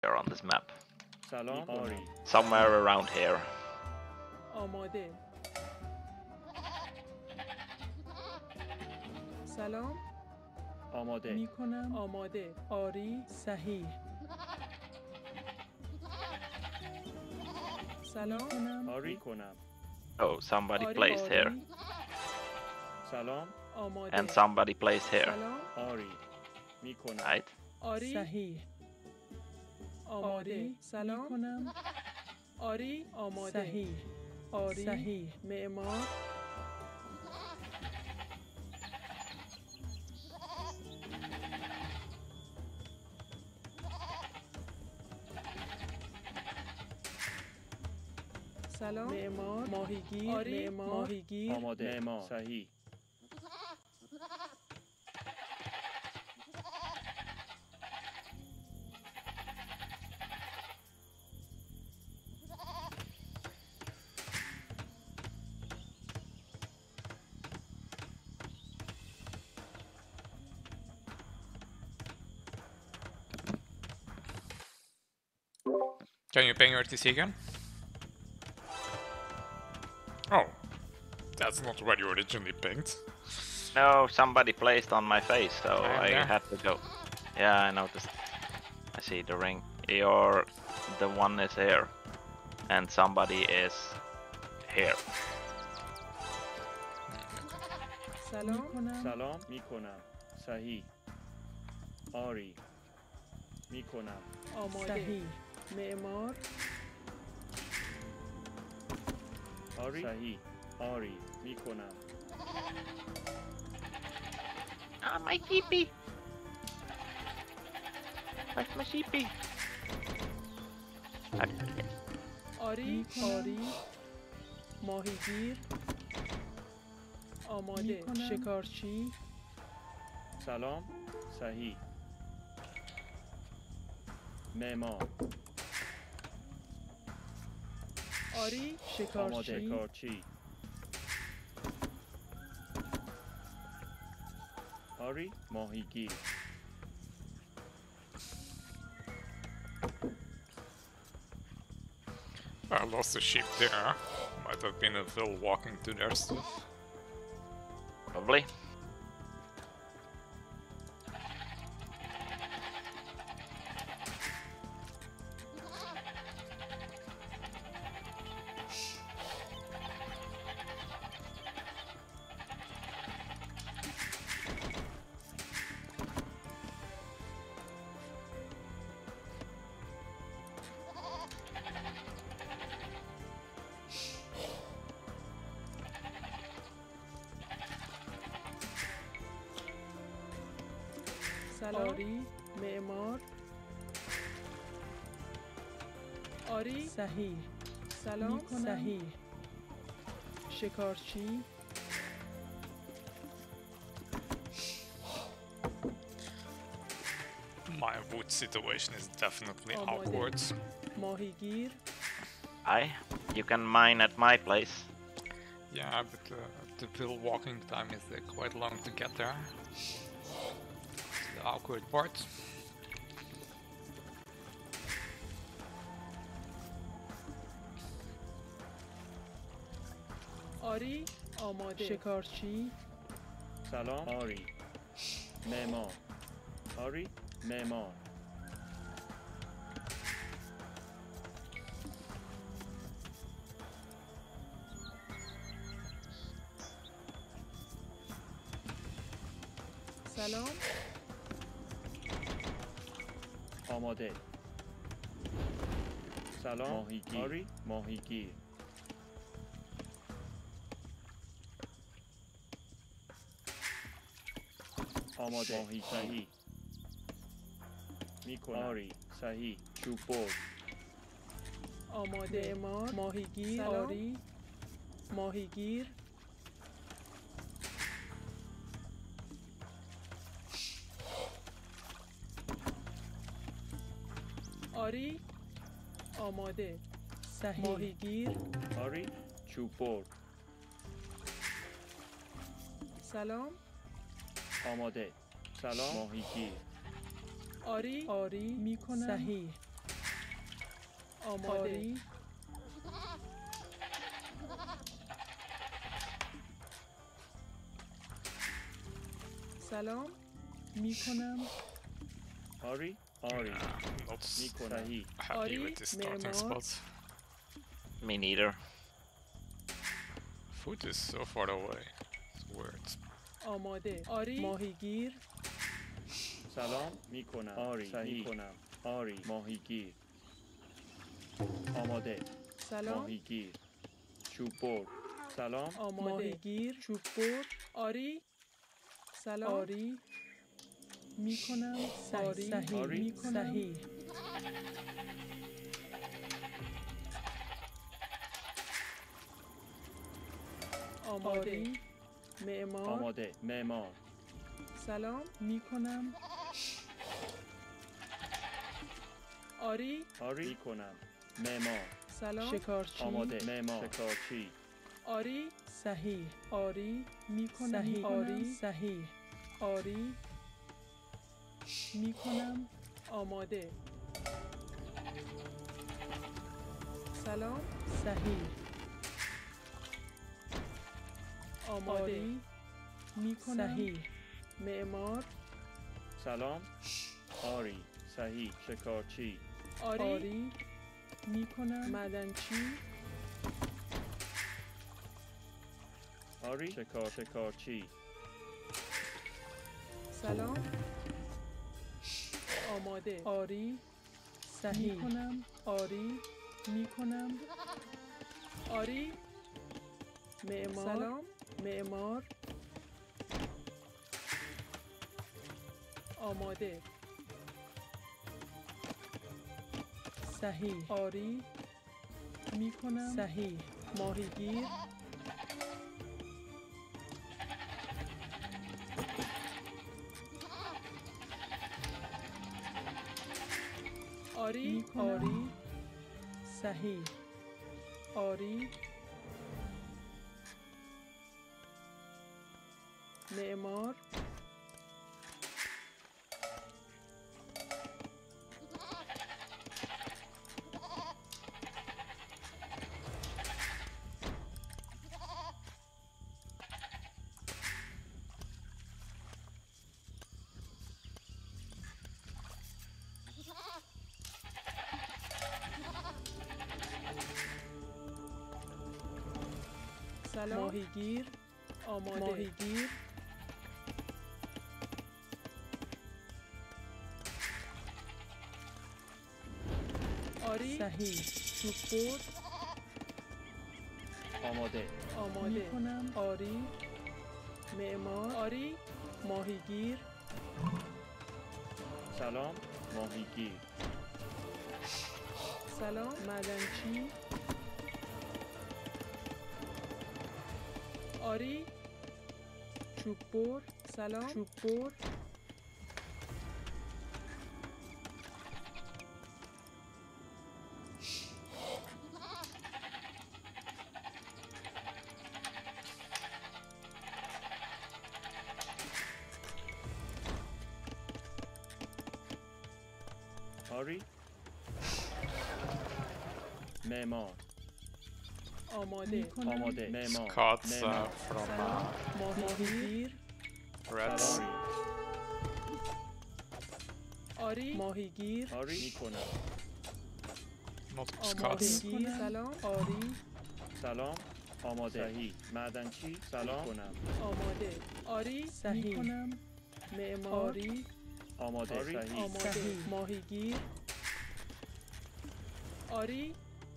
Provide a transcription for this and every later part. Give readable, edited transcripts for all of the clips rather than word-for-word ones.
on this map. سلام آری. Somewhere around here. آماده. سلام. آماده. میکنم. آماده. آری. صحیح. سلام کنم. آری کنم. Oh, somebody آری. placed here. آری. سلام آماده. And somebody placed here. سلام. آری. میکنم. Right? آری. صحیح. آماده. سلام کنم. آری. آماده. صحیح. آری. صحیح. معمار. سلام. معمار. ماهیگیر. آری. معمار. ماهیگیر. آماده. معمار. صحیح. Can you ping your TC again? Oh, that's not where you originally pinged. No, somebody placed on my face, so I Yeah. had to go. Yeah, I noticed. I see the ring. The one is here. And somebody is here. سلام کنم. سلام میکنم. صحیح. آری. میکنم. آماده. صحیح. معمار. آری. صحیح. آری. میکنم. Ah, my sheepy! Where's my sheepy? آری. آری. ماهیگیر. آماده. شکارچی. سلام. صحیح. معمار. آری. آماده. شکارچی. کارچی. آری. ماهیگیر. I lost a sheep there. Might have been a Phil walking to their stuff. Probably. سلام. آری. معمار. آری. صحیح. سلام. صحیح. شکارچی. My wood situation is definitely Almost. awkward. ماهیگیر. You can mine at my place. Yeah, but the Phil walking time is quite long to get there. It's the awkward part. آری. آماده. شکارچی. سلام. آری. معمار. آری. معمار. سلام. آماده. سلام. ماهیگیر. آری. ماهیگیر. آماده. ماهی. صحیح. میکنم. آری. صحیح. چوب برد. آماده. معمار. ماهیگیر. آری. ماهیگیر. آری. آماده. صحیح. ماهیگیر. آری. چوب برد. سلام. آماده. سلام. ماهیگیر. آری. آری. میکنم. صحیح. آماده سلام می کنم آری آری Not میکنم صحیح happy Ari, with this starting Memor. spot. Me neither. Food is so far away. It's weird. آماده آری ماهیگیر سلام میکنم آری صحیح میکنم آری ماهیگیر آماده سلام ماهیگیر چوب بر سلام آماده ماهیگیر چوب بر آری سلام آری می کنم صحیح آری. می کنم صحیح آماده معمار آماده معمار سلام می کنم آری آری میکنم معمار سلام شکارچی آماده معمار شکارچی آری صحیح آری می کنم صحیح آری صحیح آری می کنم آماده سلام صحیح آماده می کنم صحیح معمار سلام آری صحیح شکارچی آری می کنم معدنچی آری شکارچی سلام آماده آری صحیح می کنم آری می کنم آری معمار سلام معمار آماده صحیح آری می کنم صحیح ماهیگیر آری آری صحیح آری معمار سلام ماهیگیر آماده ماهیگیر آری صحیح چوب برد آماده آماده می کنم آری معمار آری ماهیگیر سلام ماهیگیر سلام معدنچی آری چوب بر سلام چوب بر آری معمار آماده کنم آماده معمار Cards معمار from سلام ماهیگیر Reds. آری آری ماهیگیر آری میکنم Not آماده cards. گیر سلام آری سلام آماده صحیح معدنچی سلام کنم آماده آری صحیح کنم معمار آری آماده آری صحیح آماده صحیح. ماهیگیر آری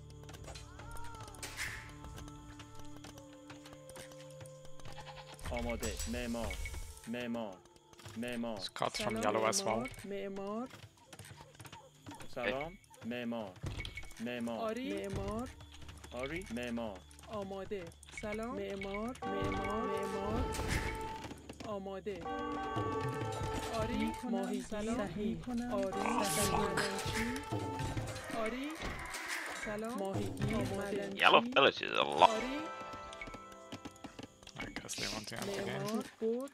آماده معمار معمار معمار It's cards from سلام yellow as well. معمار معمار سلام معمار معمار آری معمار آری معمار آماده سلام معمار معمار معمار آماده آری ماهیگیر صحیح کنم آری صحیح معدنچی آری سلام ماهیگیر معدنچی Yellow village is a lot. آری I guess they want to end the game. معمار برد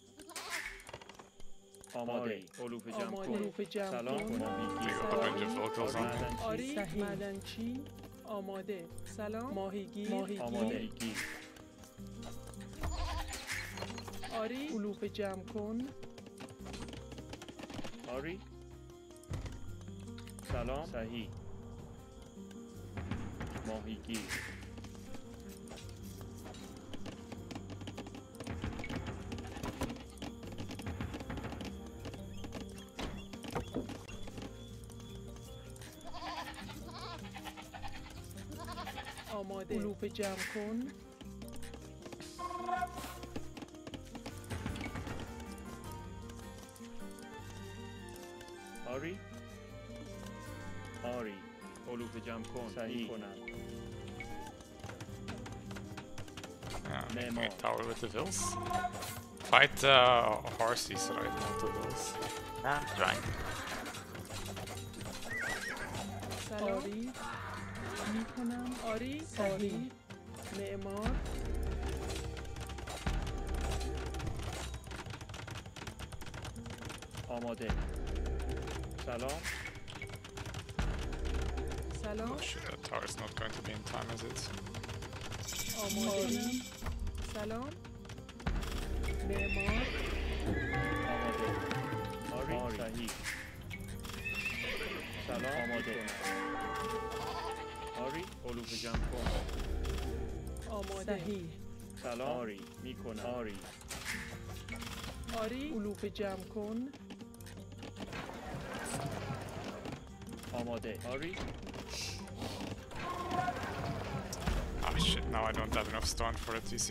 آماده علوف جمع آماده کن حروف جمع سلام کن ماهیگیر They got a bunch of pills on me. آری معدنچی آماده. سلام ماهیگیر آماده گیر. آری علوف جمع کن. آری سلام صحیح ماهیگیر. آماده علوف جمع کن. آری آری علوف جمع کن صحیح کنم. Yeah, Name okay, on. tower with the vills. Fight horses right now to vills. I'm trying. سلام آری میکنم. آری صحیح. معمار آماده. سلام سلام Oh shit, that tower is not going to be in time, is it? آماده. سلام معمار آماده. آری صحیح. سلام آماده. آری علوف جمع کن. آماده. صحیح. سلام آری میکنم. آری آری علوف جمع کن. آماده. آری Ah shit, now I don't have enough stone for a TC.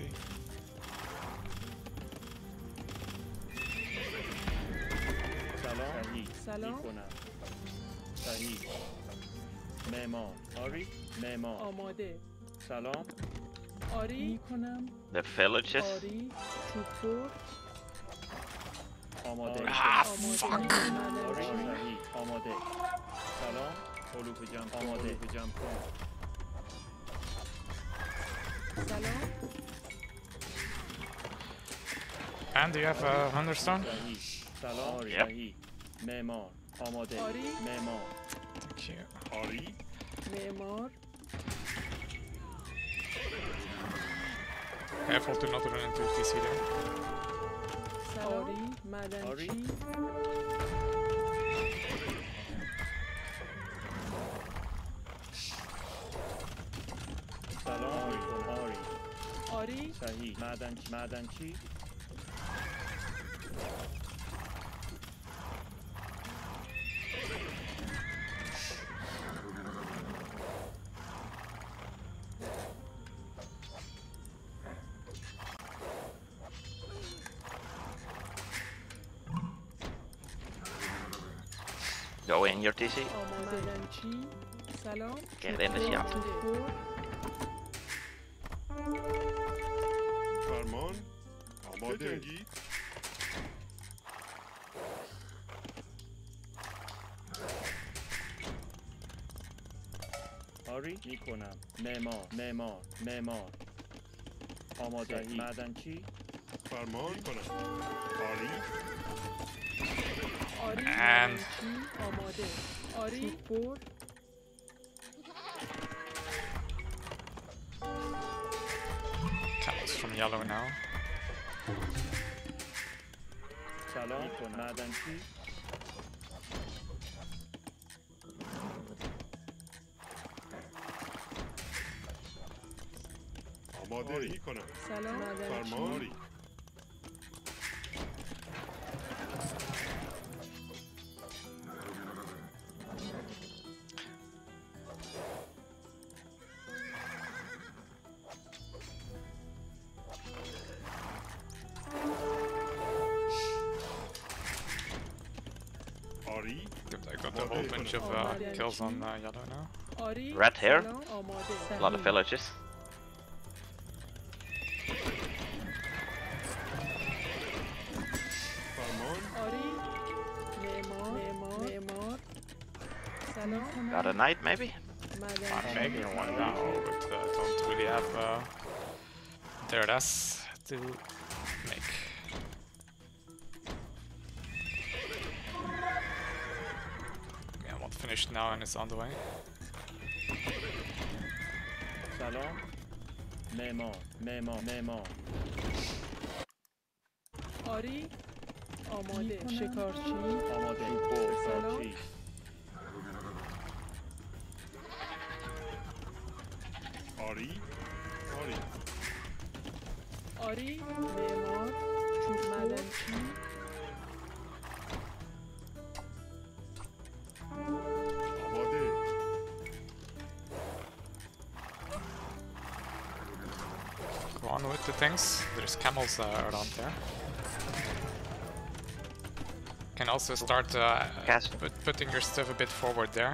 سلام صحیح سلام. میکنم. صحیح معمار. آری معمار. آماده. سلام آری میکنم. The villages. آری چوب‌بر. آماده. Ah, آماده. آری معدنچی. صحیح آماده. سلام علوف جمع کن. آماده. علوف جمع کن. سلام And do you have a 100 stone? صحیح سلام آری Yep. صحیح معمار. آماده. آری معمار. Thank you. آری معمار Careful to not run into TC there. سلام آری معدنچی. سلام آری آری صحیح معدنچی. Go in your TC. معدنچی. سلام Get in the shop. چوب‌بر. فرمان آماده جنگی آری میکنم. معمار. آماده. معدنچی. فرمان کنم آری آری And- معدنچی. آماده. آری چوب‌بر. Counts from yellow now. سلام میکنم. معدنچی. آماده میکنم سلام معدنچی. فرمان آری آری Good, I got a whole bunch of kills on yellow now. آری Red hair. سلام آماده. A lot of villages. فرمان آری معمار سلام Got a knight maybe? معدنچی. I'm making one now, but don't really have there that's to make. Yeah, I won't finish finished now and is on the way. سلام معمار آری آماده شکارچی آماده سلام شکارچی آری آری معمار چوب معدنچی آماده Go on with the things. There's camels around there. Can also start Castle. putting your stuff a bit forward there.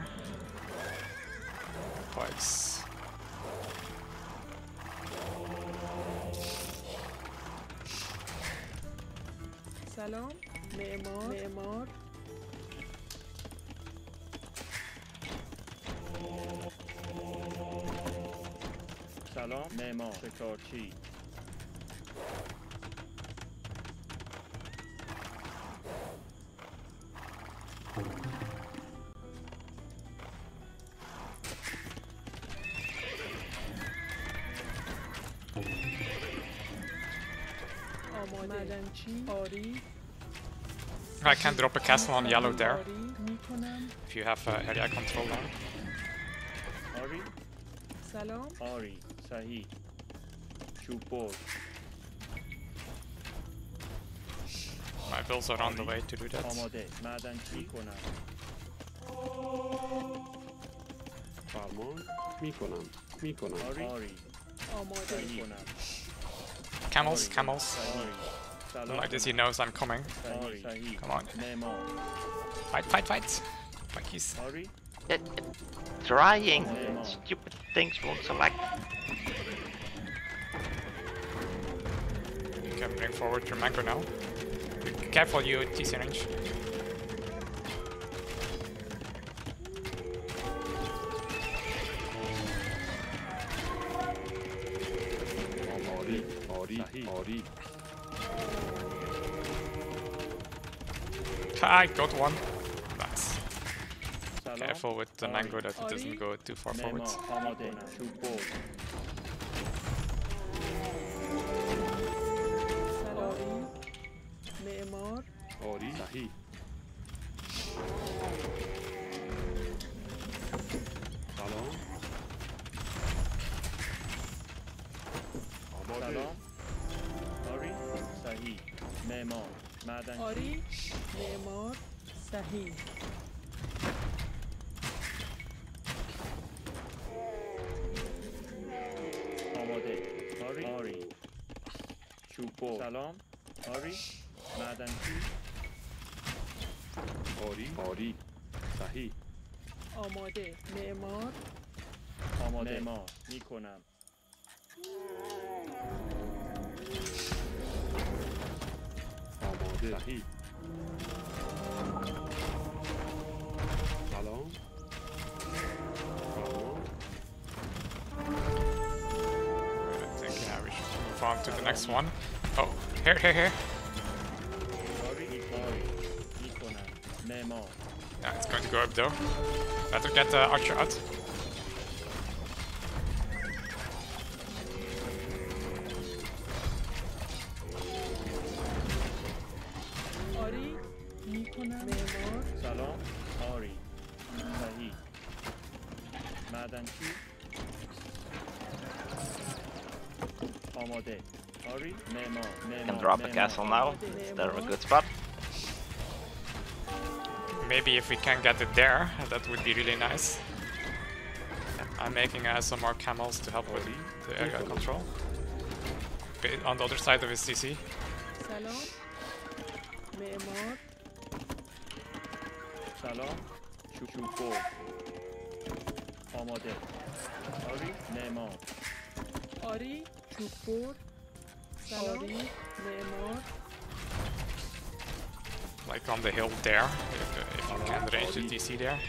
Bikes. سلام معمار سلام معمار شکارچی آماده معدنچی آری I can drop a castle on yellow there آری میکنم if you have area control now. آری سلام آری صحیح چوب برد My bills are on the way to do that. آماده معدنچی کنم فرمان میکنم آری آماده کنم Camels, camels. آری سلام Like this, he knows I'm coming. آری صحیح Come on. معمار Fight. Bikies. آری Trying. Stupid things won't select. You can bring forward your mango now. Be careful, you TC range. آری I got one. Nice. سلام Careful with the mango that it doesn't go too far forward. معمار آماده چوب برد سلام معمار آری صحیح سلام آماده سلام آری صحیح معمار معدنچی آری معمار صحیح آماده آری چوب برد سلام آری معدنچی آری صحیح آماده معمار آماده معمار میکنم آماده صحیح سلام فرمان I think we should move on to the next one. Oh, here. آری میکنم معمار Yeah, it's going to go up though. Better get the archer out. آری میکنم معمار سلام آری صحیح معدنچی آماده آری معمار Can drop a castle now. Is there a good spot? Maybe if we can get it there, that would be really nice. I'm making some more camels to help with the area control. On the other side of his CC. سلام معمار سلام چوب برد آماده آری معمار آری چوب برد سلام آری معمار Like on the hill there, if you can range the DC there.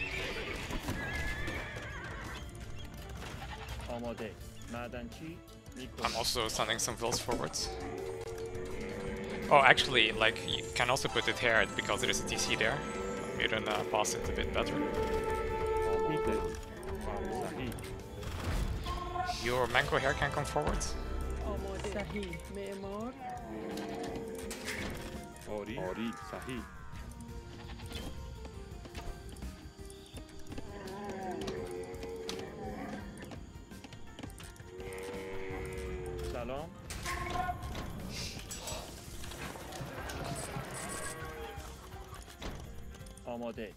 آماده معدنچی I'm میکنم also sending some vills forwards. Oh, actually, like, you can also put it here because there is a DC there. You can pass it a bit better. Your mango here can come forward. آماده صحیح معمار آری آری صحیح سلام آماده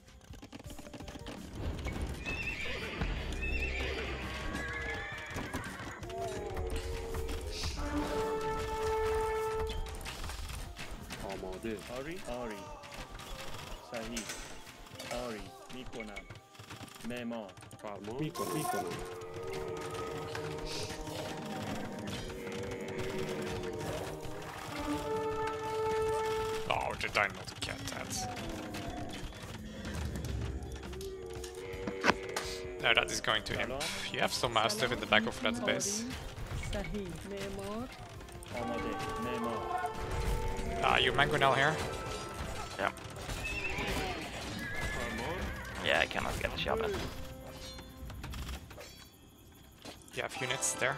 آماده آری آری صحیح آری میکنم معمار فرمان میکنم Oh, did I not get that? No, that is going to him. You have some stuff in the back of that base. صحیح معمار آماده معمار You mango now here. Yeah. Yeah, I cannot get a shot at. You have units there.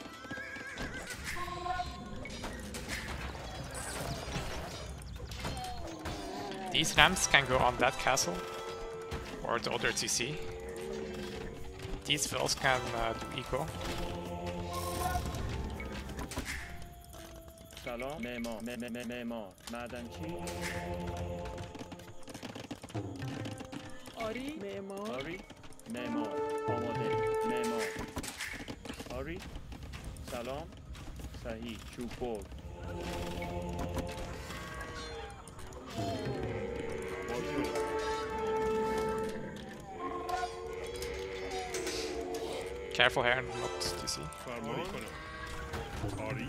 These ramps can go on that castle or the other TC. These wells can do eco. سلام معمار معمار معدنچی آری معمار آری معمار آماده معمار آری سلام صحیح چوب برد Careful here, not TC. فرمان میکنم آری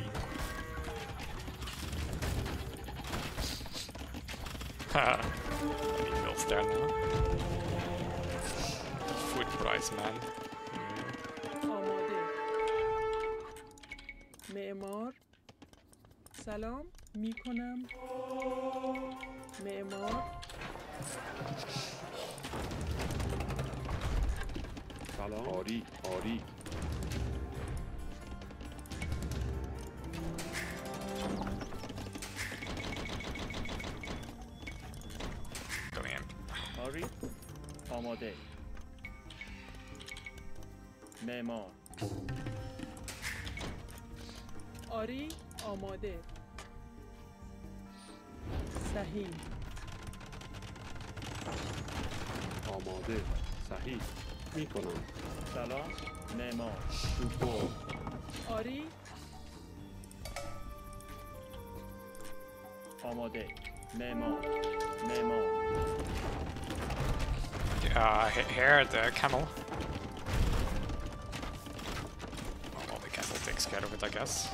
Any mills there now. Food price, man. آماده معمار سلام میکنم معمار سلام آری آری Going in. آری آماده معمار آری آماده صحیح آماده صحیح میکنم سلام معمار چوب برد آری آماده معمار معمار Here, the camel. Well, the castle takes care of it, I guess.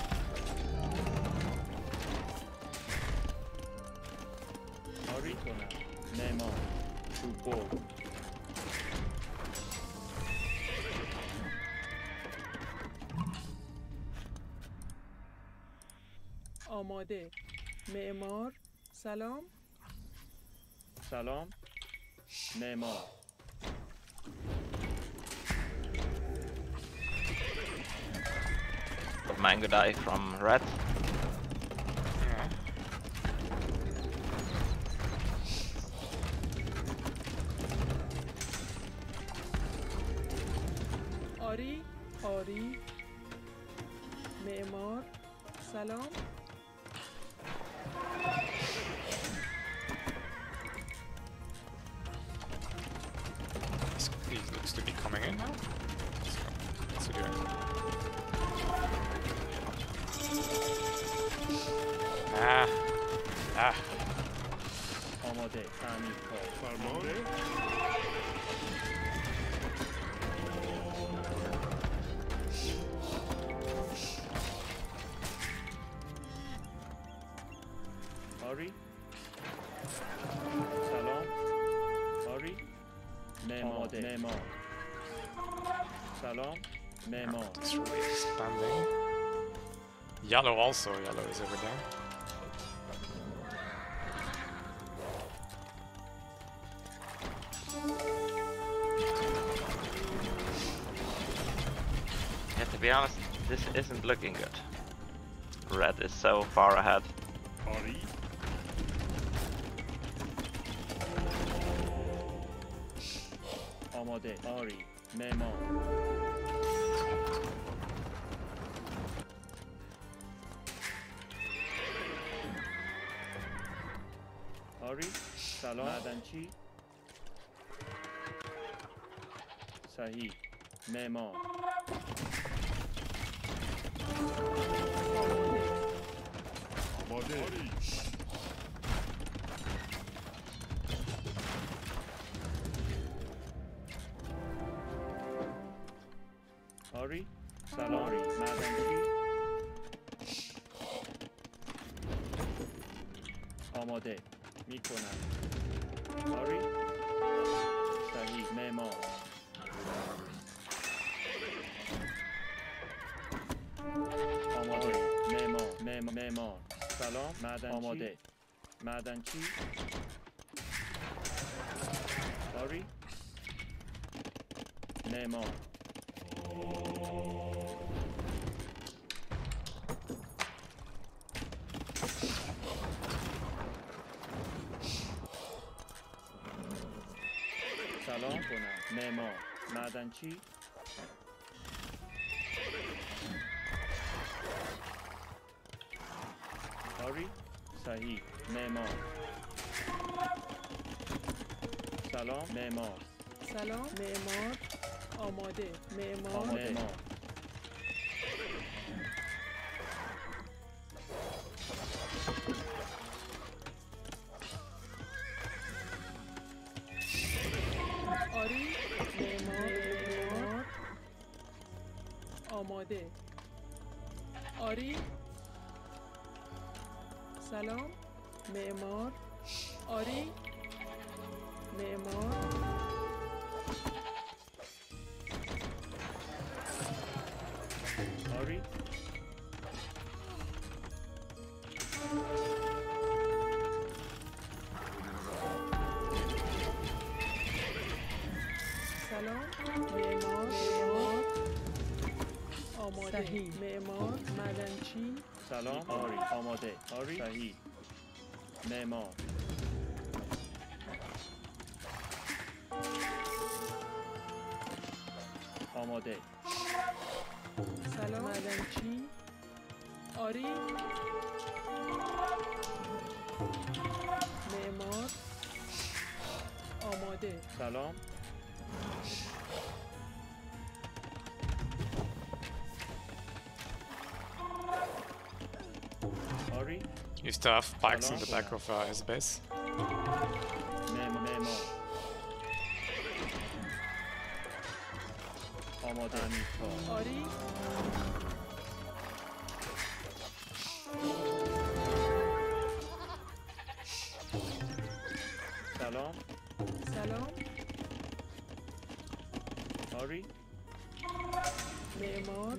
آری کنم معمار چوب برد آماده معمار سلام سلام معمار Mango die from red. Yeah. آری آری معمار سلام He looks to be coming in now. What's he doing? Ah. آماده تعمیر کار فرمان آری سلام آری معمار معمار سلام معمار It's really expanding. Yellow also. Yellow is over there. Get the be honest, this isn't looking good. Red is so far ahead. آری آماده. آری. معمار. آری. سلام. معدنچی. صحیح. معمار. آماده آری آری. سلام. آری. معدنچی. آماده. میکنم. آری. صحیح. معمار. آماده. معمار. سلام. معدنچی. آماده. معدنچی. آری. معمار. سلام کنم. معمار. معدنچی. آری. صحیح. معمار. سلام. معمار. سلام. معمار. آماده. معمار. معمار. آری. معمار. آماده. آری. سلام. معمار. آری. معمار. آری. سلام. معمار. آماده. صحیح. معمار. معدنچی. سلام. آری. آماده. آری. صحیح. معمار. آماده. سلام. معدنچی. آری. معمار. آماده. سلام. آری. You still have spikes in the back of his base. معمار. آماده. آری. سلام. سلام. آری. معمار.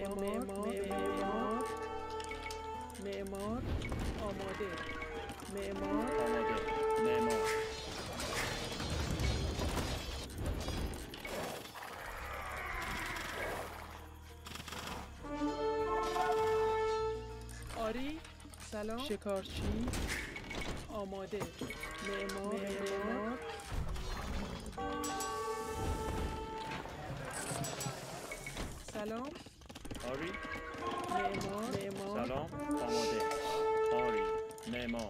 معمار. آماده. معمار. آماده. معمار. آری. سلام. شکارچی. آماده. معمار. سلام. آری. معمار. سلام. آماده. آری. معمار.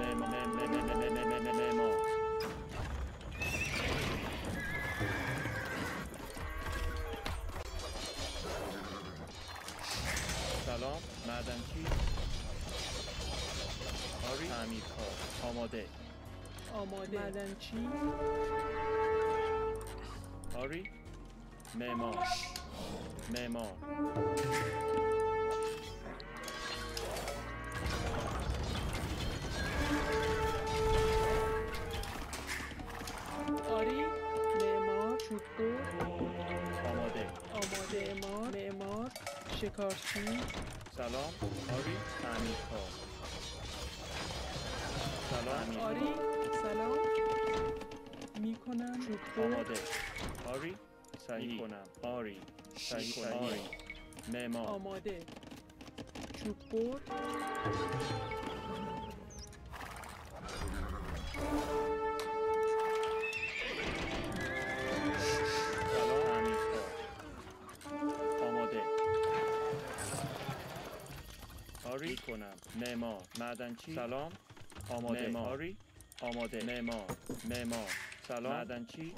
معمار. سلام. معدنچی. آری. تعمیرکار. آماده. معدنچی. آری. معمار. آری. معمار. چوب‌بر. آماده. معمار. شکارچی. سلام. آری. تعمیرکار. سلام. آری. سلام. میکنم. چوب‌بر. آماده. آری. صحیح کنم. آری. صحیح کنم. آری. معمار آماده. چوب بر. سلام تعمیرکار آماده آری کنم معمار معدنچی سلام آماده معماری آماده معمار سلام معدنچی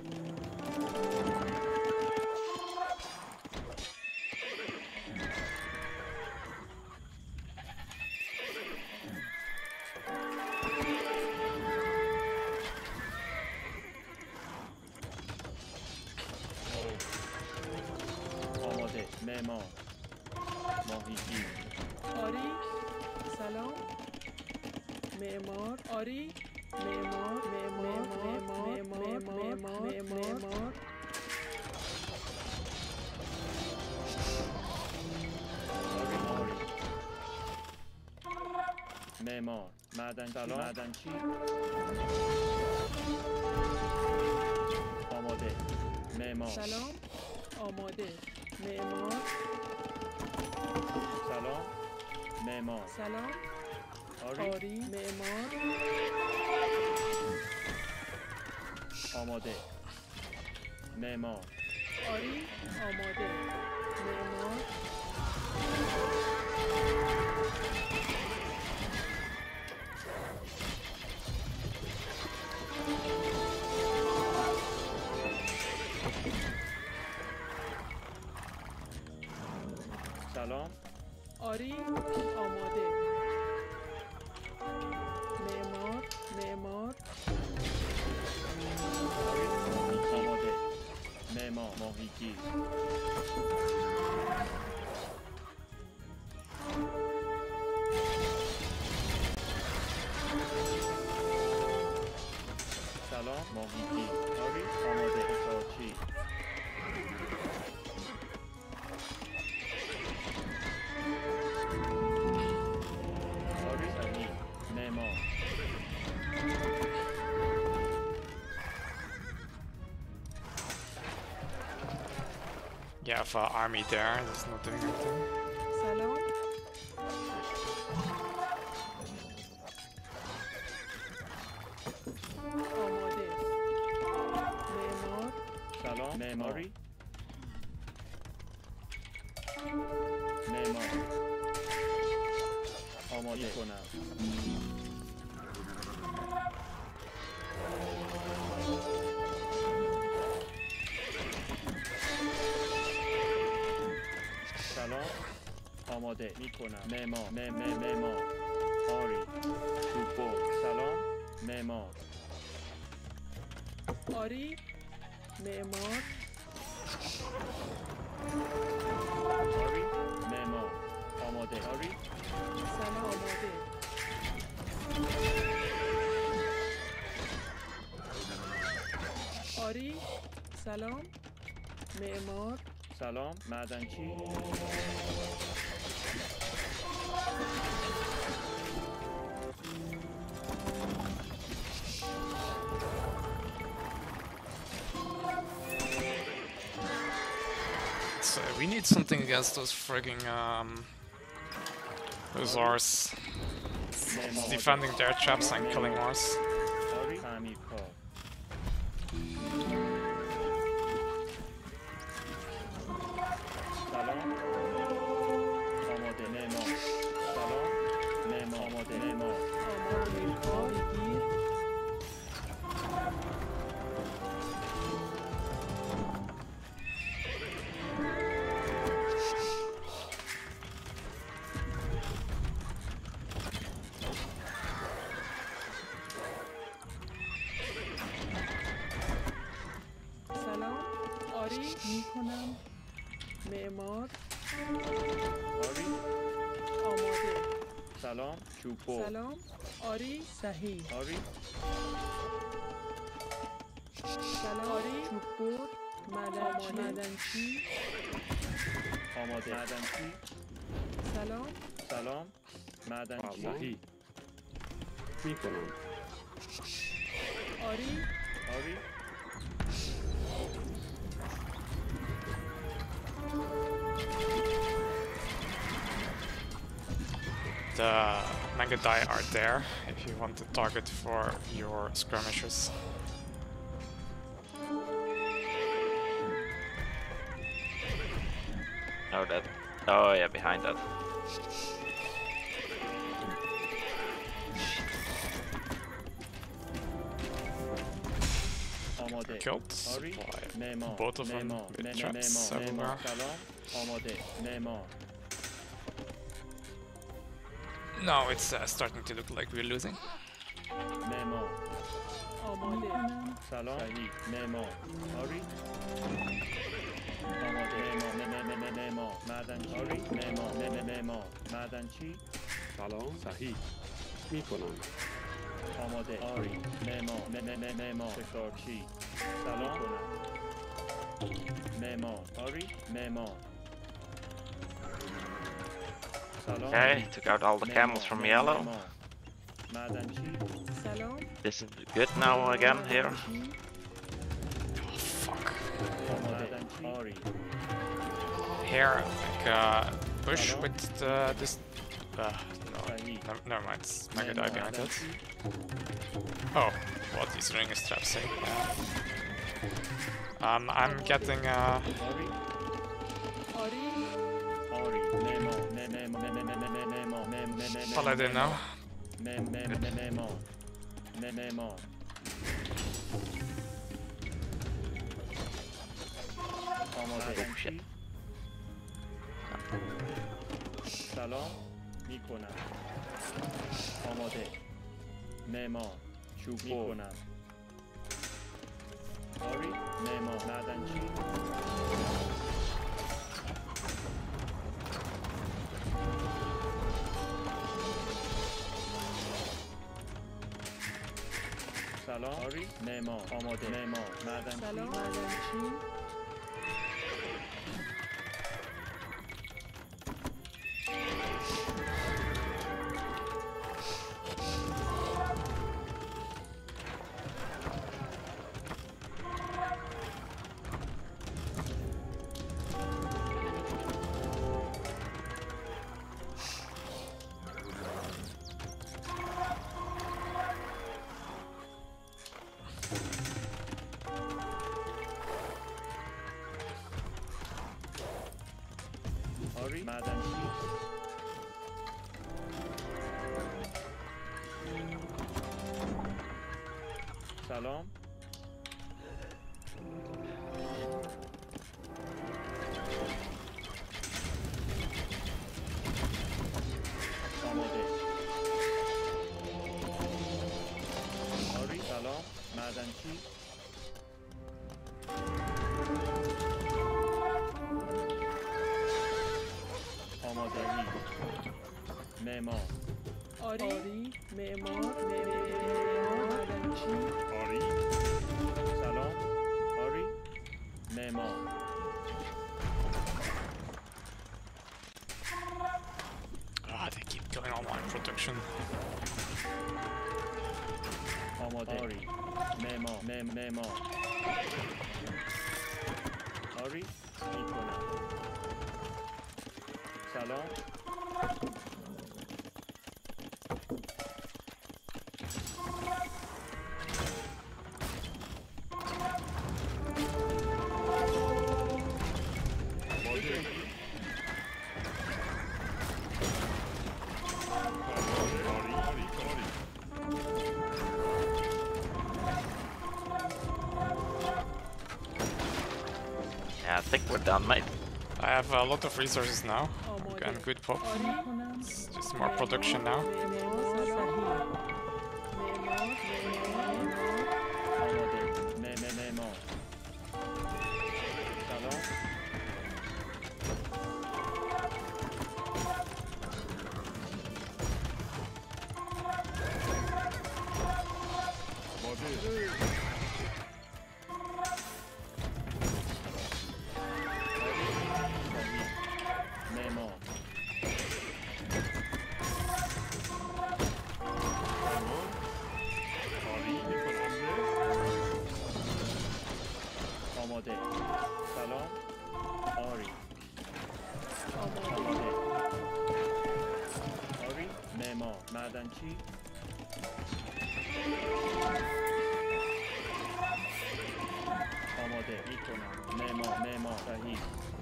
آماده معمار ماهیگیر آری. سلام. معمار. آری. معمار. معمار معدنچی سلام معدنچی آماده معمار سلام. آماده. معمار. سلام معمار سلام. آری. معمار. آماده معمار آری. آماده. معمار. سلام آری. آماده. معمار. آماده معمار ماهیگیر سلام ماهیگیر آری آماده قاچی آری صحیح معمار Yeah, if army there, that's not doing anything. سلام. آماده. معمار. سلام معماری معمار آماده کنم سلام آماده می کنم معمار آری چوبو سلام معمار آری. معمار. آری معمار آماده آری سلام. آماده. آری. سلام. معمار. سلام معدنچی So we need something against those frigging resource. معمار Defending their traps and killing ours. آری تعمیرکار سلام آماده معمار سلام معمار آماده معمار آماده. ماهیگیر. سلام. آری. میکنم. معمار. آری آماده. سلام چوبو سلام. آری. صحیح. آری سلام. آری. چوب بر. معدنچی. آماده معدنچی سلام. سلام معدنچی ماهی می کنم آری. آری The Mangadai are there if you want to target for your skirmishers. No, that. Oh yeah, behind that. آماده. Killed آری. by معمار. both of them معمار. with traps معمار. everywhere. سلام. آماده. معمار. Now it's starting to look like we're losing. معمار. آماده. سلام. صحیح. معمار. آری. آماده. معمار. معدنچی. آری. معمار. معدنچی. سلام صحیح میکنم. آماده. آری. معمار. شکارچی. سلام کنم. معمار. آری. معمار. سلام. Okay, took out all the camels from yellow. معمار. معدنچی. سلام. This is good now again here. Fuck. معدنچی. آری. Here, like push with this. No, صحیح. never mind. It's Mangadai behind it. Oh, what these ring straps say. I'm getting آری. آری. آری. معمار. Paladin now. معمار. معمار. آماده. سلام میکنم. آماده. معمار. چوب میکنم. آری. معمار. معدنچی. سلام. آری. معمار. آماده. معمار. معدنچی. سلام. معدنچی. آری. معدنچی. سلام. آماده. آری. سلام. معدنچی. آماده. معمار. آری. معمار. معدنچی. آری. سلام. آری. معمار. Ah, they keep killing all my production. آماده. آری. معمار. معمار. آری. میکنم. سلام. Yeah, I think we're done, mate. I have a lot of resources now. آماده. And good pop. آری کنم. It's just more production now. معمار. صحیح. معمار. آماده. معمار. سلام. معمار. چی؟ آماده میکنم. معمار صحیح.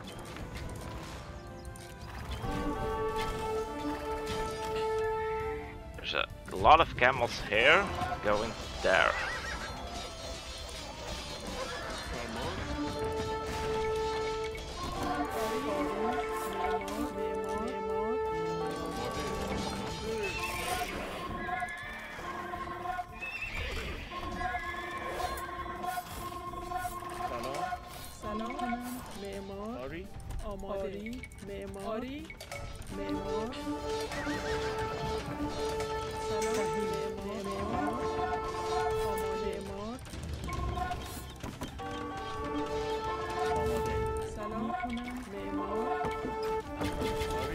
There's a lot of camels here going there. سلام معمار آری آماده معماری معمار سلام معمار آماده معمار آماده سلام معمار آری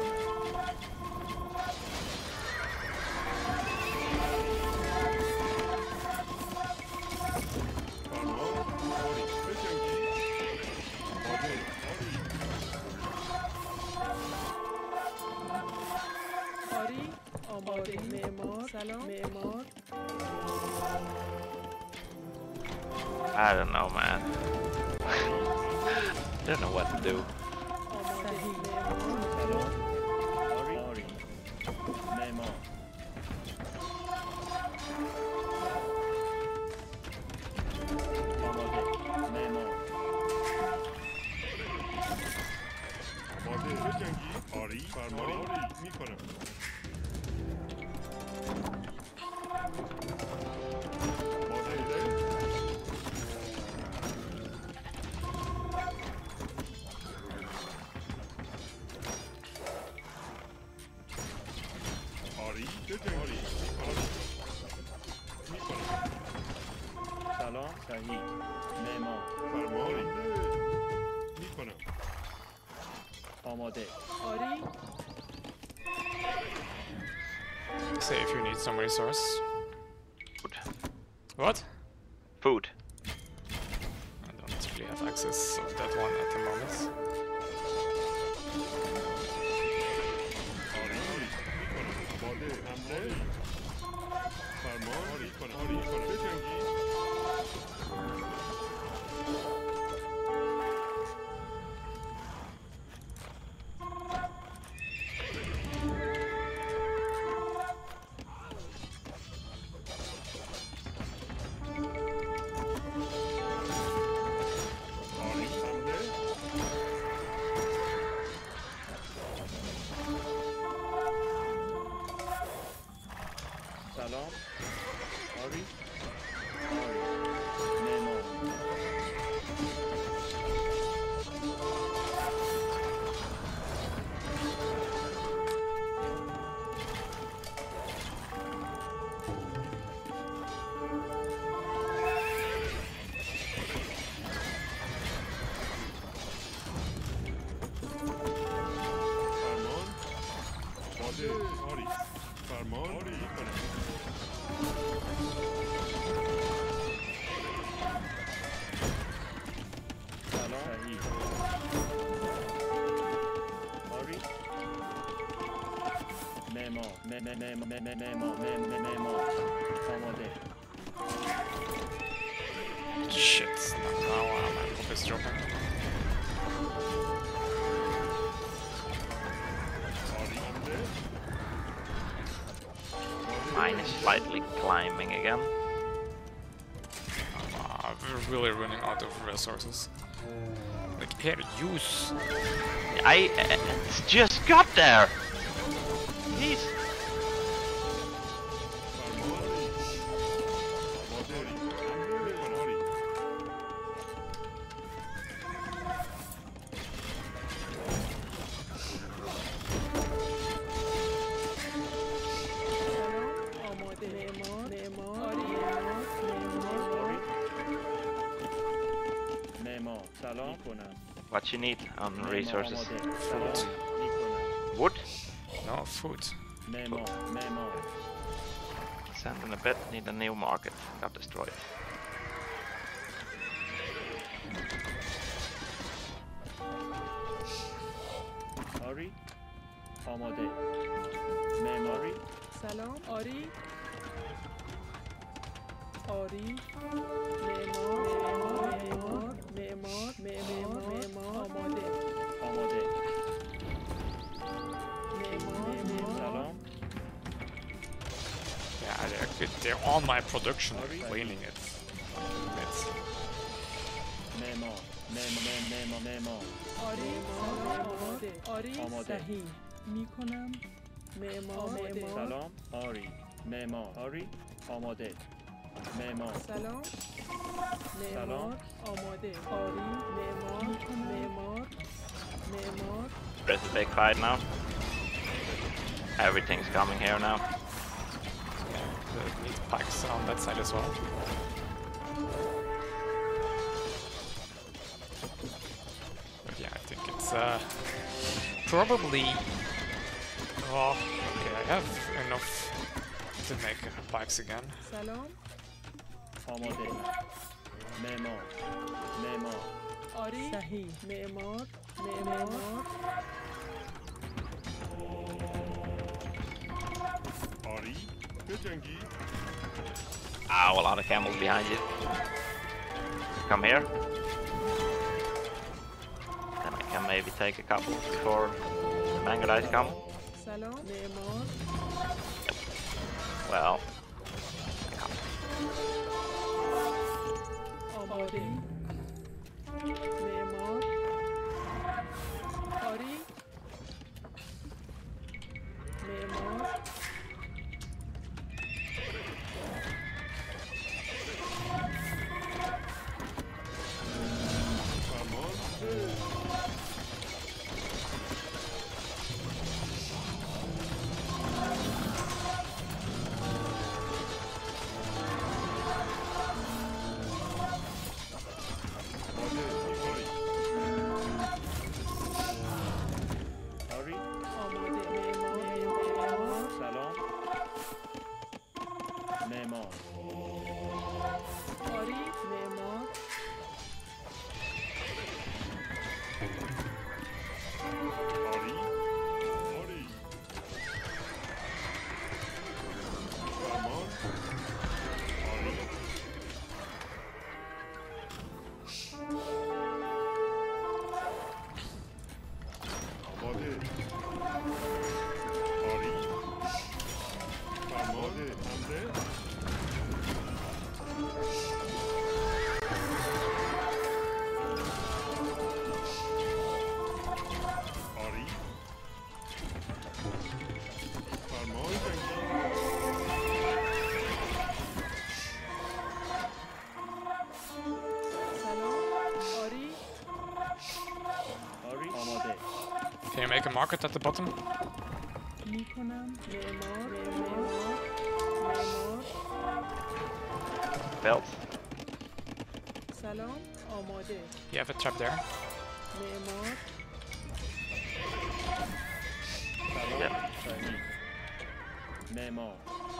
آری آماده معمار سلام معمار I don't know, man. Don't know what to do. آماده معمار سلام آری معمار آماده معمار آماده بجنگی آری فرمانی میکنم آری بجنگی میکنم سلام صحیح معمار فرمانی میکنم آماده آری Say if you need some resource. Food. What? Food. I don't really have access of that one at the moment. آری میکنم آماده حمله فرمان میکنم آری بجنگی آری حمله سلام آری معمار فرمان آماده آری فرمان آری میکنم سلام صحیح آری معمار معمار آماده Shit, now my hope is dropping. آری حمله Mine is slightly climbing again. We're really running out of resources. Like, here, use. I just got there. Jeez. سلام آماده معمار آری معمار معمار سلام کنم What you need on resources? سلام میکنم Wood? No, food. معمار Sand in a bit. Need a new market. Got destroyed. آری آماده معماری سلام آری آری معمار آماده آماده معمار سلام Yeah, they're on my production, cleaning it. It's معمار معمار آری آماده آری آماده. صحیح میکنم معمار سلام آری معمار آری آماده معمار سلام معمار آماده آری معمار There's a big fight now. Everything's coming here now. the meat packs on that side as well. But yeah, I think it's probably. Oh, okay, I have enough to make packs again. سلام آماده معمار معمار آری صحیح معمار آری بجنگی Ow, a lot of camels behind you. Come here. Then I can maybe take a couple before the mango dice come. سلام معمار Well, آماده معمار آری معمار فرمان آماده آری آری آماده معمار سلام معمار آری معمار آری آری فرمان آری آماده آری فرمان حمله آری فرمان جنگی سلام آری آری آماده Can you make a market at the bottom? میکنم معمار built. سلام آماده You have a trap there. معمار سلام صحیح معمار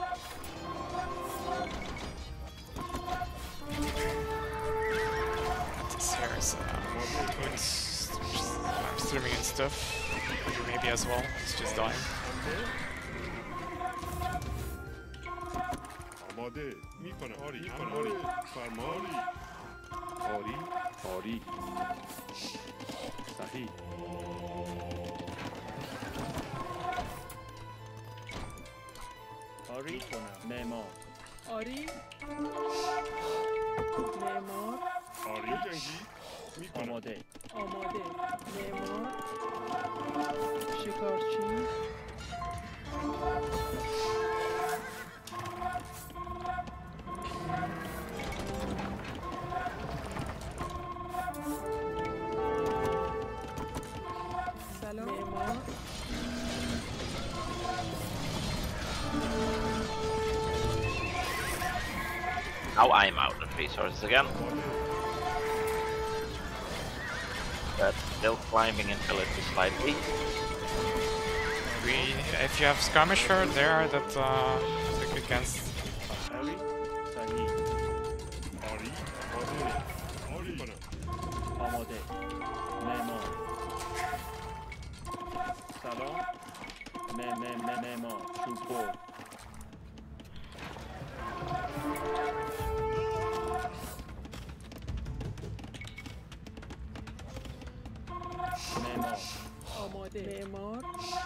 This here is doing I'm streaming and stuff. You maybe as well. It's just dying. آماده میکنه آری میکنه آری فرمان آری آری صحیح آری کنم معمار آری معمار آری جنگی میکنه آماده آماده معمار شکارچی سلام معمار Now I'm out of resources again. But still climbing until it is slightly. If you have skirmisher there that like against آری صحیح آری آماده آری کنه آماده معمار سلام معمار چوب برد معمار آماده معمار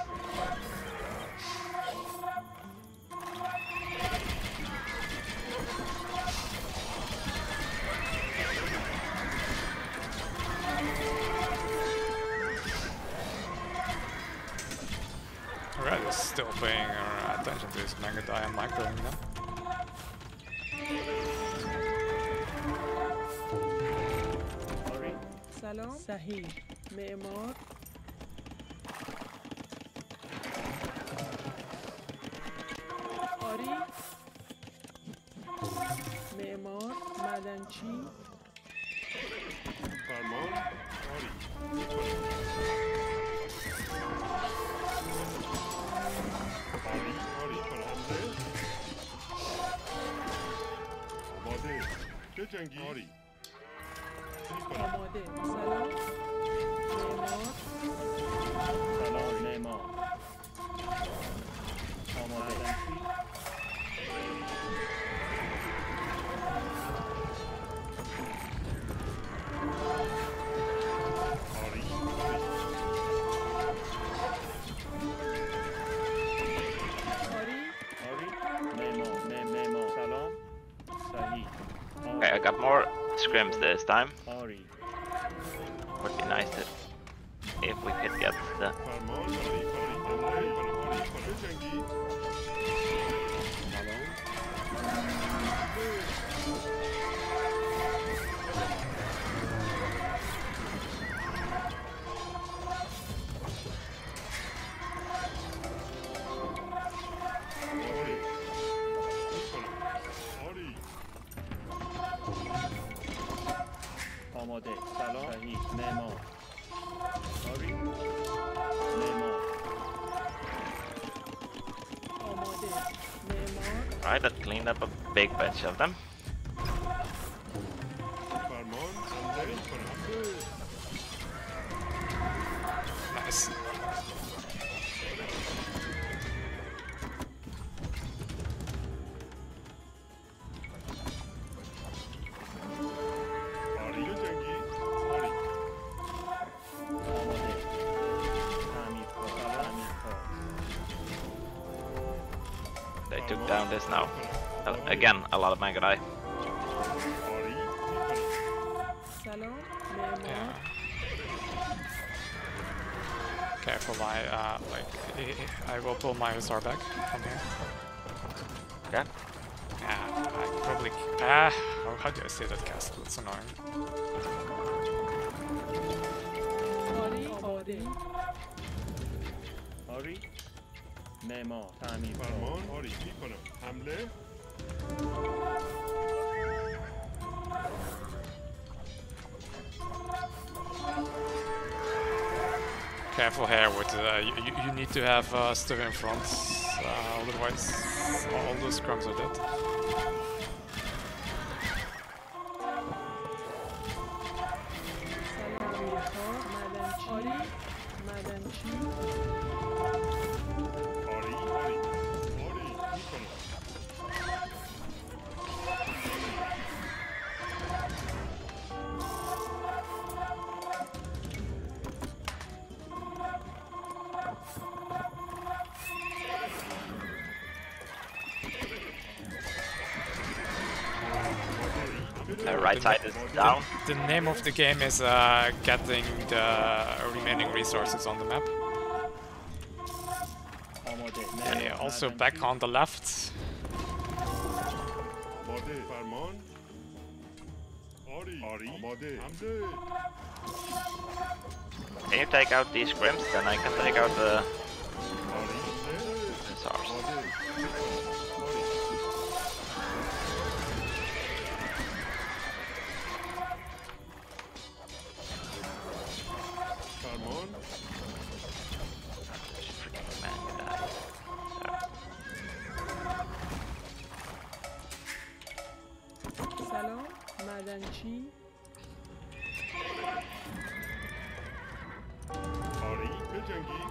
Red is still paying attention to his Mangudai and microing them. آری سلام صحیح معمار آری معمار معدنچی فرمان آری آری آری کنه حمله آماده بجنگی آری میکنه آماده سلام معمار سلام معمار آماده آری آری آری معمار معمار سلام صحیح Okay, I got more scrims this time. آری Would be nice if we could get the. فرمان آری آری حمله کنه آری کنه بجنگی سلام آری میکنه آری آماده سلام صحیح معمار آری معمار آماده معمار Right, that cleaned up a big batch of them. فرمان حمله کنه Nice. آری بجنگی آری آماده تعمیر کن تعمیر کن They took down this now. Again, a lot of Mangudai. آری میکنه سلام معمار Yeah. Careful, I will pull my Hussar back from here. Okay. Yeah, I probably. How do I say that castle? It's annoying. آری آماده آری معمار تعمیر کن فرمان آری میکنم حمله Careful here with you need to have stuff in front, otherwise all those scrums are dead. سلام میخوام معدنچی آری معدنچی آری آری آری میکنم Right side is down. The name of the game is getting the remaining resources on the map. آماده Okay, معمار also معدنچی. back on the left. آماده فرمان آری آری آماده حمله Can you take out these scrims? Then I can take out the آری حمله Hussars. آماده آری فرمان Freaking Mangudai. سلام معدنچی آری بجنگی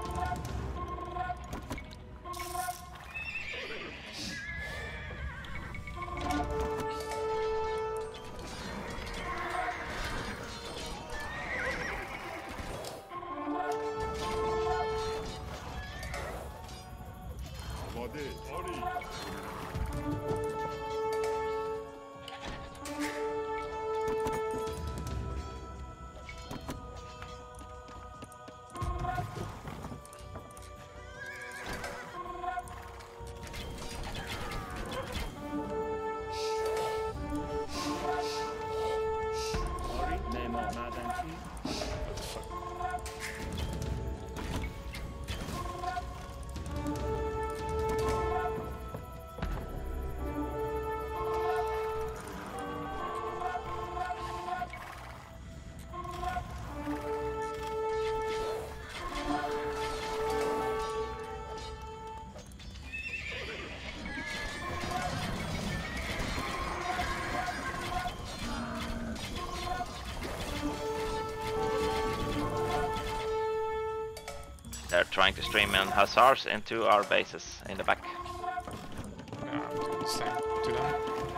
They're trying to stream in hussars into our bases in the back. Yeah, I'm doing the same to them.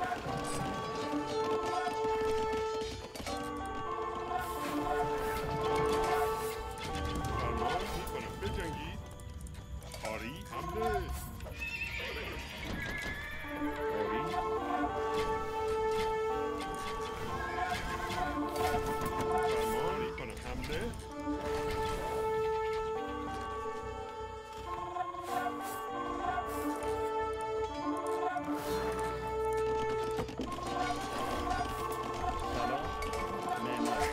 فرمان میکنم بجنگید. آری حمله. آری فرمان میکنم حمله. سلام معمار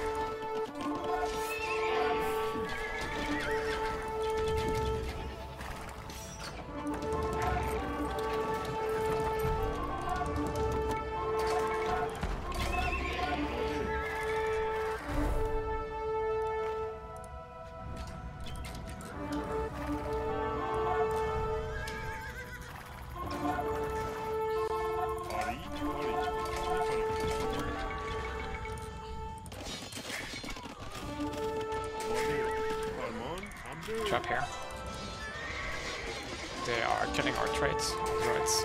آری میکنم. فرمان حمله. Trap here. They are killing our trades. Droids.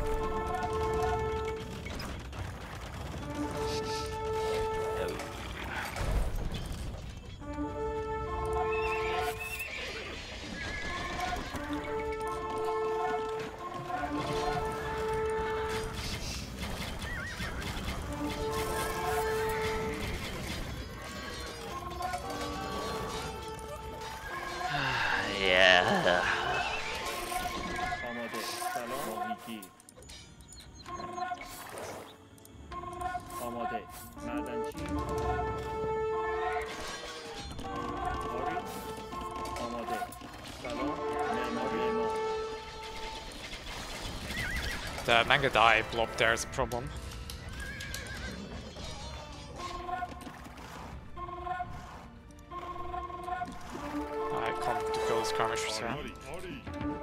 Yeah. آماده سلام ماهیگیر آماده معدنچی آری آماده سلام معمار The Mangadai blob there is a problem. I come to kill the skirmishers here. آری آری.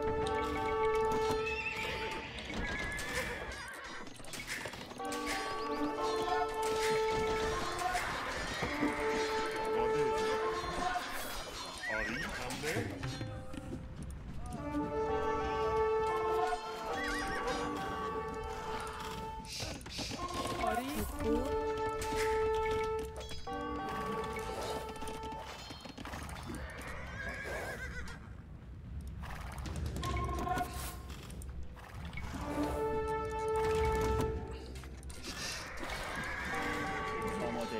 آماده. آری حمله. آری سکوت آماده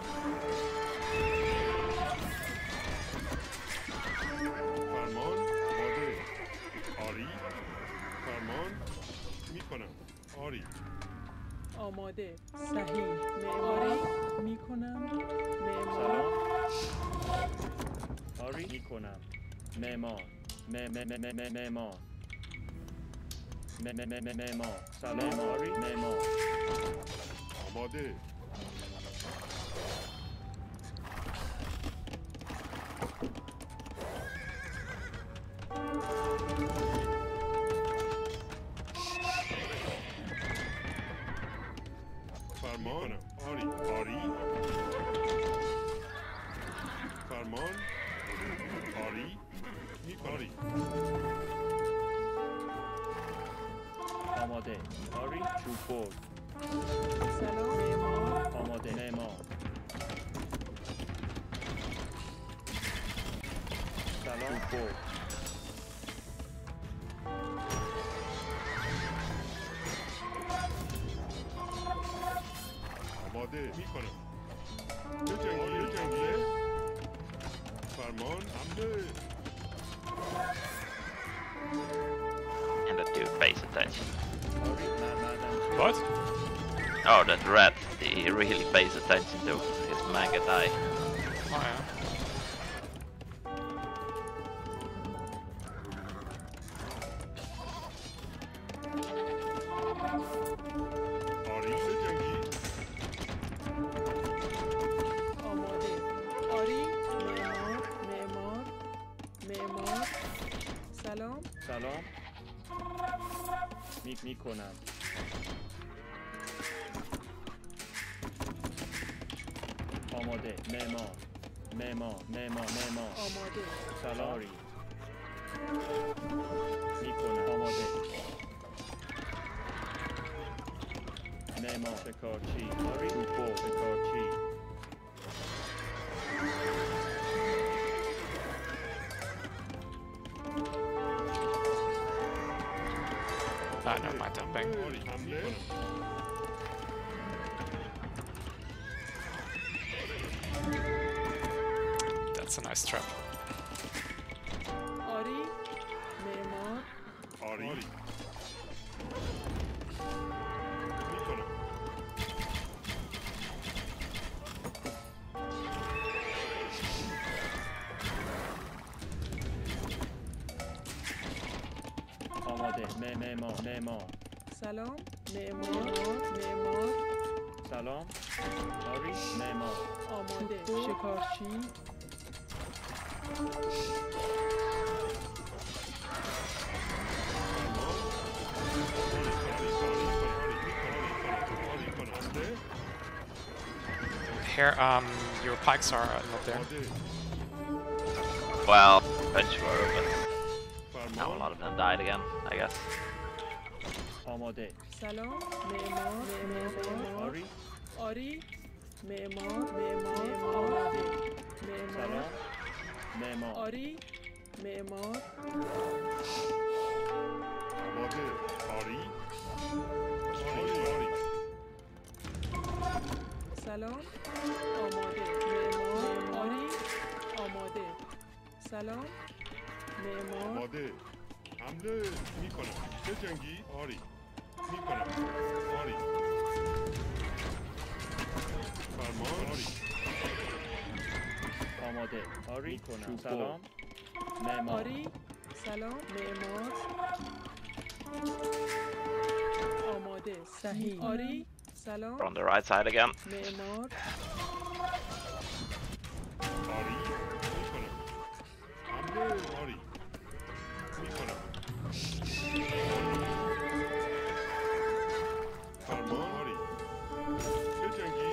فرمان آماده. آری فرمان میکنم. آری آماده صحیح معماری میکنم معمار سلام آری میکنم معمار معمار معمار سلام آری معمار آماده. فرمان آری آری. فرمان آری میکنی. آماده آری چوب سلام معمار آماده معمار سلام چوب آماده میکنم. بجنگی. فرمان حمله. And the dude pays attention. آری معدنچی What? Oh, that rat. He really pays attention to his Mangadai. Oh yeah. آری بجنگی. آماده آری معمار سلام سلام میکنم آماده معمار آماده سلام آری میکنم. آماده. معمار. شکارچی. آری. توپو. شکارچی. Ah, never mind, I'm bang. آری حمله That's a nice trap. آری معمار آری میکنم. آماده. معمار. معمار. سلام معمار سلام. آری. معمار. آماده شکارچی Here, your pikes are not there. Well, eventually, but now a lot of them died again, I guess. آماده. سلام معمار آری. آری معمار آماده معمار سلام. معمار. آری معمار آماده. آری آری سلام آماده معمار آری آماده سلام معمار آماده. حمله میکنم. چه جنگی؟ آری میکنم. آری فرمان. آری آماده. آری. میکنم. سلام. معمار. آری سلام معمار آماده صحیح آری سلام We're on the right side again. معمار آری میکنم. حمله. آری میکنم. فرمان. آری چه جنگی؟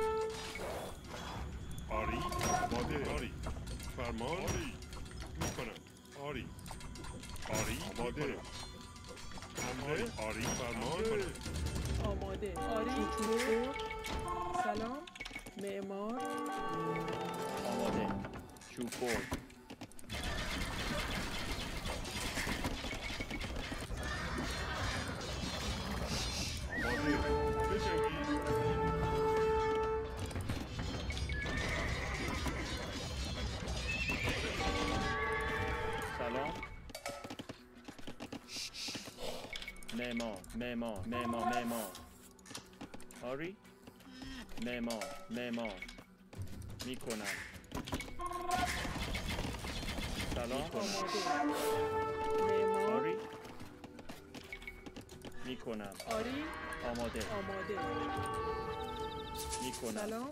آری آماده. آری فرمان. آری میکنم. آری آری آماده. حمله. آری فرمان. آماده آری چوبور سلام معمار آماده. چوب برد. آماده. چه جنگی؟ سلام. معمار. آری. معمار. میکنم. سلام. آماده معمار آری. میکنم. آری آماده. آماده میکنم. سلام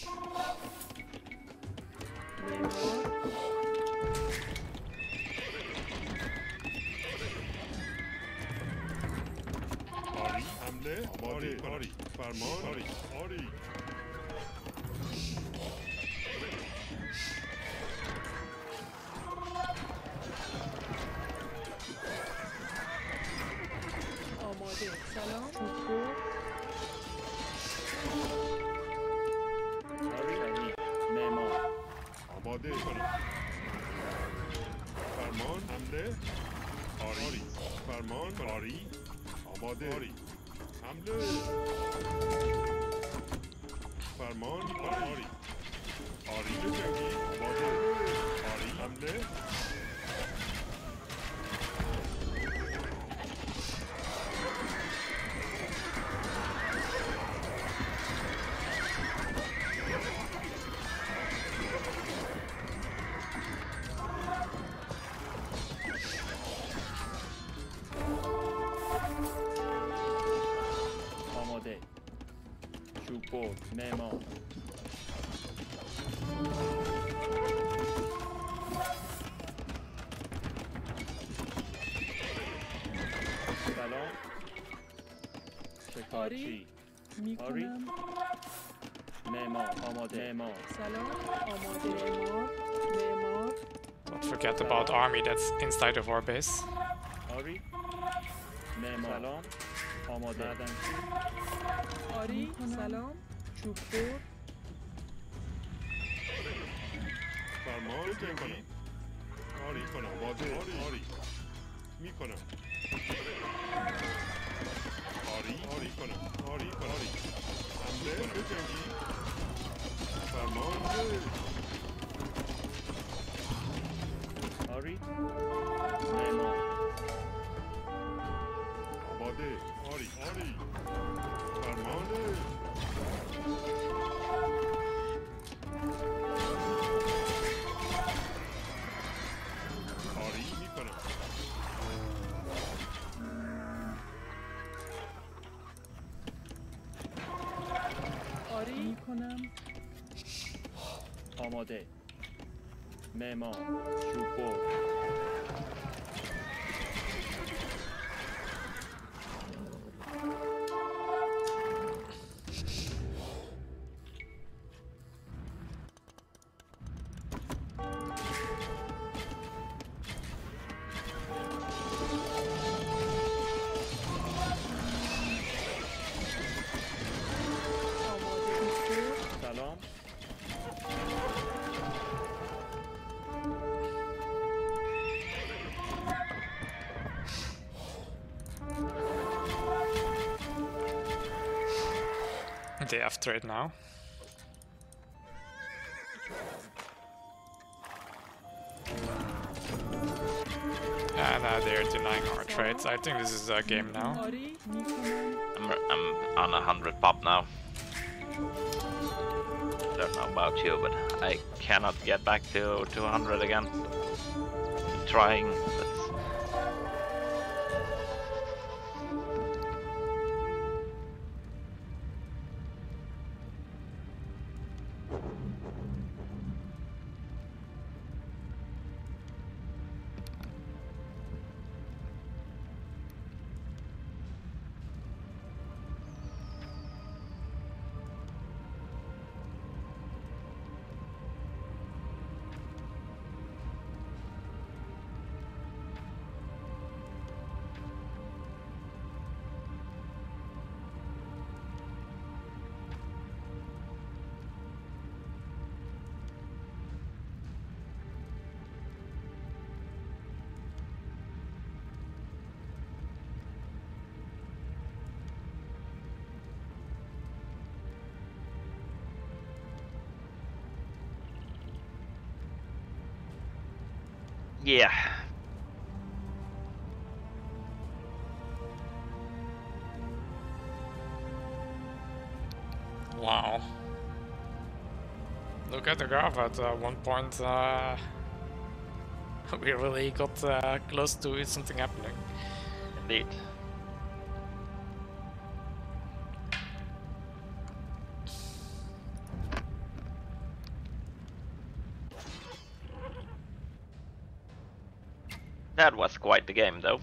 معمار آری حمله. آماده. آری فرمان. آری آری آماده سلام چوبور آری. صحیح. معمار. آماده کنم. فرمان. حمله. آری فرمان. آری آماده. آری حمله. فرمان. آری آری چه جنگی؟ آماده. آری حمله. آماده. چوب برد. معمار. سلام. شکارچی. میکنم معمار. آماده. معمار. سلام آماده معمار Don't forget about army that's inside of our base. آری معمار سلام آماده معدنچی آری سلام چوب بر فرمان میکنم کاری کنم آماده آری میکنم آری کنم آری حمله بجنگی فرمان آری معمار آماده آری فرمان آری میکنم آری میکنم آماده معمار چوب بر سلام They have trade now. And they're denying our trades. I think this is a game now. آری میکنم I'm on 100 pop now. Don't know about you, but I cannot get back to 200 again. Trying, but yeah. Wow. Look at the graph at one point. We really got close to something happening. Indeed. That was quite the game, though.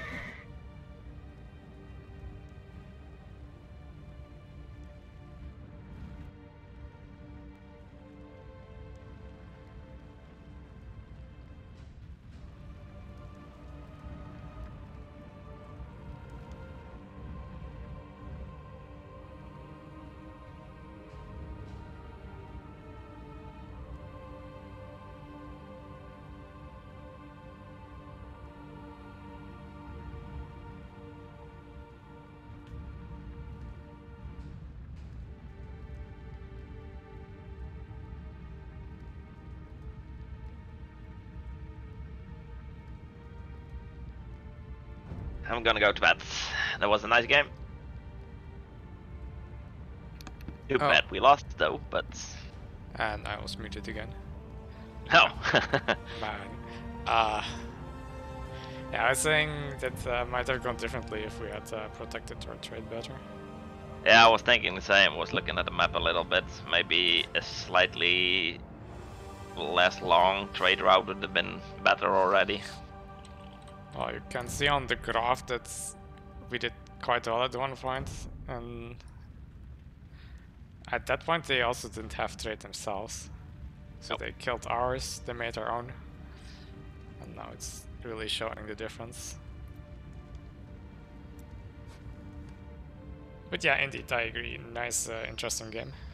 I'm gonna go to bed. That was a nice game. Too bad we lost though, but... And I was muted again. No! Man. Yeah, I was saying that might have gone differently if we had protected our trade better. Yeah, I was thinking the same. Was looking at the map a little bit. Maybe a slightly less long trade route would have been better already. Well, you can see on the graph that we did quite well at one point, and at that point they also didn't have trade themselves. So Nope. they killed ours, they made our own. Now it's really showing the difference. But yeah, indeed, I agree. Nice, interesting game.